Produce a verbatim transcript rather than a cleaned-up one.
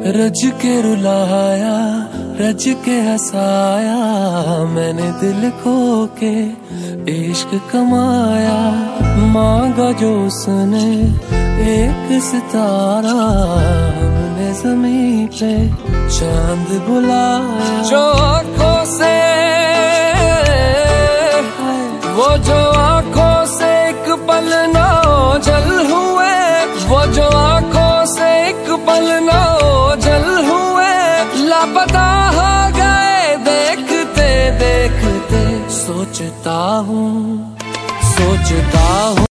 रज के रुलाया, रज के हंसाया, मैंने दिल खो के इश्क कमाया। मांगा जो उसने एक सितारा, हमने ज़मीं पे चांद बुलाया। जो आँखों से, वो जो आँखों से एक पल ना ओझल हुए, वो जो आँखों से एक पल ना ओझल हुए, लापता हो गए देखते देखते। सोचता हूँ, सोचता हूँ